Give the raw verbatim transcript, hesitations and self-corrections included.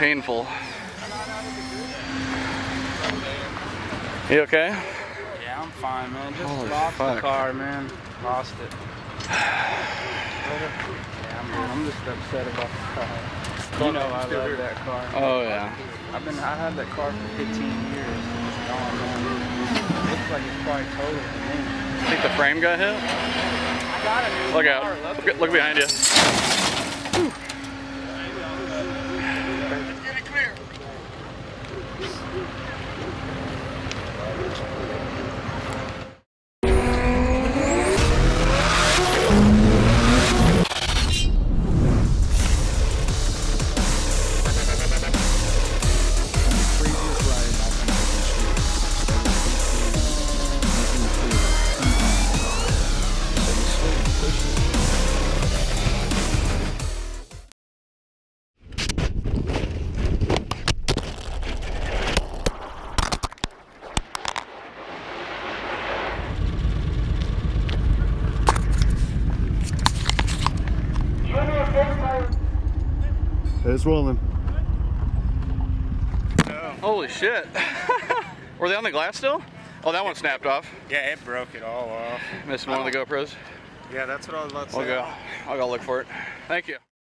painful. You okay? Yeah, I'm fine, man. Just Holy lost fuck. the car, man. Lost it. Yeah, I'm, I'm just upset about the car. You know I love that car. Oh yeah. I've been I had that car for fifteen years. It's gone, man. It looks like it's probably total to me. I think the frame got hit. I got a new Look car. out. Look, look behind you. Whew. Let's get it clear. It's rolling. Oh. Holy shit. Were they on the glass still? Oh, that one snapped off. Yeah, it broke it all off. Missing one of the GoPros. Yeah, that's what I was about to I'll say. go. I'll go look for it. Thank you.